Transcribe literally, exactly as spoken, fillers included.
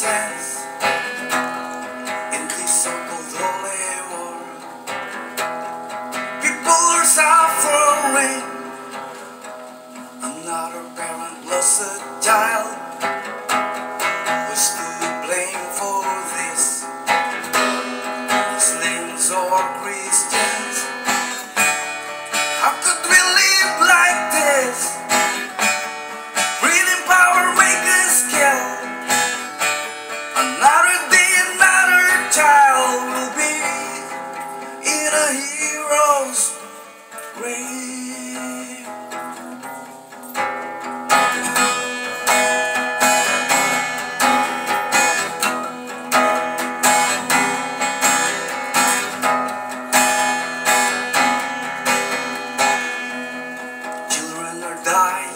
sense in this so-called holy war. People are suffering. Another parent lost a child. Who's to blame for this? Muslims or Christians? How could we live like this? Breathing power make us kill. Another day, another child will be in a hero's grave. Children are dying.